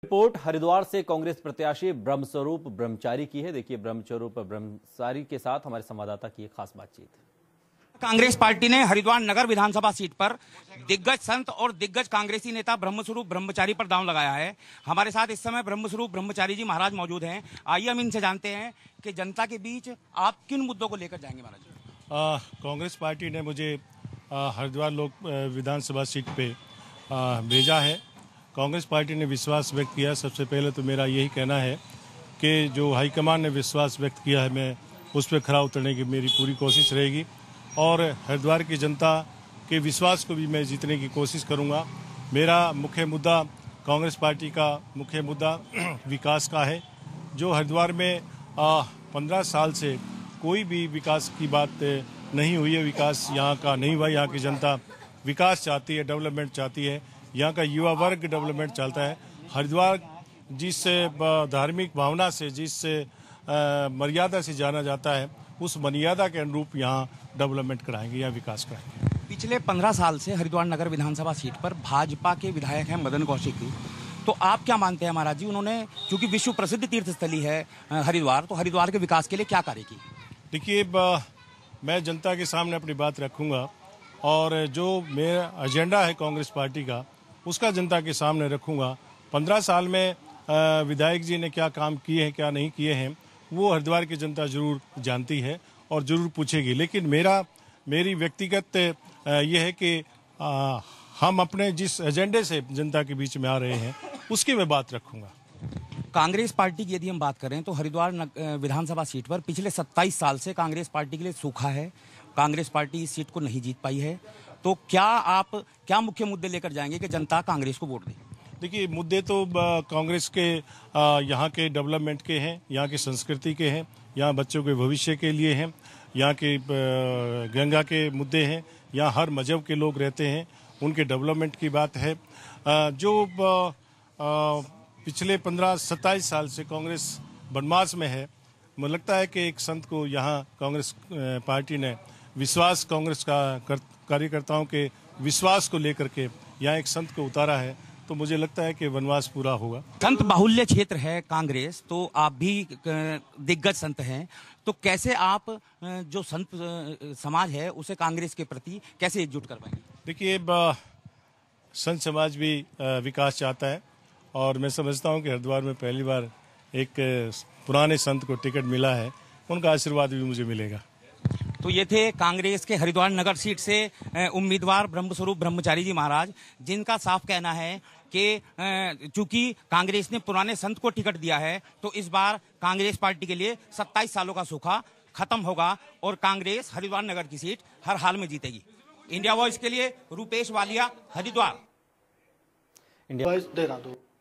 Report Haridwar से कांग्रेस प्रत्याशी ब्रह्मस्वरूप ब्रह्मचारी की है। देखिए ब्रह्मस्वरूप ब्रह्मचारी के साथ हमारे संवाददाता की एक खास बातचीत। कांग्रेस पार्टी ने हरिद्वार नगर विधानसभा सीट पर दिग्गज संत और दिग्गज कांग्रेसी नेता ब्रह्मस्वरूप ब्रह्मचारी पर दांव लगाया है। हमारे साथ इस समय ब्रह्मस्वरूप ब्रह्मचारी जी महाराज मौजूद हैं। आइए हम इनसे जानते हैं कि जनता के बीच आप किन मुद्दों को लेकर जाएंगे महाराज जी। कांग्रेस पार्टी ने मुझे हरिद्वार लोक विधानसभा सीट पे भेजा है। कांग्रेस पार्टी ने विश्वास व्यक्त किया। सबसे पहले तो मेरा यही कहना है कि जो हाईकमान ने विश्वास व्यक्त किया है, मैं उस पर खरा उतरने की मेरी पूरी कोशिश रहेगी और हरिद्वार की जनता के विश्वास को भी मैं जीतने की कोशिश करूंगा। मेरा मुख्य मुद्दा, कांग्रेस पार्टी का मुख्य मुद्दा विकास का है। जो हरिद्वार में 15 साल से कोई भी विकास की बात नहीं हुई है, विकास यहाँ का नहीं हुआ। यहाँ की जनता विकास चाहती है, डेवलपमेंट चाहती है। यहाँ का युवा वर्ग डेवलपमेंट चाहता है। हरिद्वार जिस धार्मिक भावना से, जिस मर्यादा से जाना जाता है, उस मर्यादा के अनुरूप यहाँ डेवलपमेंट कराएंगे या विकास कराएंगे। पिछले 15 साल से हरिद्वार नगर विधानसभा सीट पर भाजपा के विधायक हैं मदन कौशिक, तो आप क्या मानते हैं महाराज जी, उन्होंने चूंकि विश्व प्रसिद्ध तीर्थ स्थली है हरिद्वार, तो हरिद्वार के विकास के लिए क्या कार्य की? देखिए, मैं जनता के सामने अपनी बात रखूंगा और जो मेरा एजेंडा है कांग्रेस पार्टी का, उसका जनता के सामने रखूंगा। 15 साल में विधायक जी ने क्या काम किए हैं, क्या नहीं किए हैं, वो हरिद्वार की जनता जरूर जानती है और जरूर पूछेगी। लेकिन मेरी व्यक्तिगत ये है कि हम अपने जिस एजेंडे से जनता के बीच में आ रहे हैं, उसकी मैं बात रखूंगा। कांग्रेस पार्टी की यदि हम बात करें तो हरिद्वार विधानसभा सीट पर पिछले 27 साल से कांग्रेस पार्टी के लिए सूखा है। कांग्रेस पार्टी इस सीट को नहीं जीत पाई है, तो क्या मुख्य मुद्दे लेकर जाएंगे कि जनता कांग्रेस को वोट दे? देखिए, मुद्दे तो कांग्रेस के यहाँ के डेवलपमेंट के हैं, यहाँ की संस्कृति के हैं, यहाँ बच्चों के भविष्य के लिए हैं, यहाँ के गंगा के मुद्दे हैं, यहाँ हर मजहब के लोग रहते हैं, उनके डेवलपमेंट की बात है। जो पिछले 15-27 साल से कांग्रेस बनमास में है, मुझे लगता है कि एक संत को यहाँ कांग्रेस पार्टी ने विश्वास, कांग्रेस का कार्यकर्ताओं के विश्वास को लेकर के यहाँ एक संत को उतारा है, तो मुझे लगता है कि वनवास पूरा होगा। संत बाहुल्य क्षेत्र है कांग्रेस, तो आप भी दिग्गज संत हैं, तो कैसे आप जो संत समाज है उसे कांग्रेस के प्रति कैसे एकजुट कर पाएंगे? देखिए, संत समाज भी विकास चाहता है और मैं समझता हूँ कि हरिद्वार में पहली बार एक पुराने संत को टिकट मिला है, उनका आशीर्वाद भी मुझे मिलेगा। तो ये थे कांग्रेस के हरिद्वार नगर सीट से उम्मीदवार ब्रह्मस्वरूप ब्रह्मचारी जी महाराज, जिनका साफ कहना है कि चूंकि कांग्रेस ने पुराने संत को टिकट दिया है, तो इस बार कांग्रेस पार्टी के लिए 27 सालों का सूखा खत्म होगा और कांग्रेस हरिद्वार नगर की सीट हर हाल में जीतेगी। इंडिया वॉइस के लिए रूपेश वालिया, हरिद्वार। इंडिया वॉइस दे रहा हूं।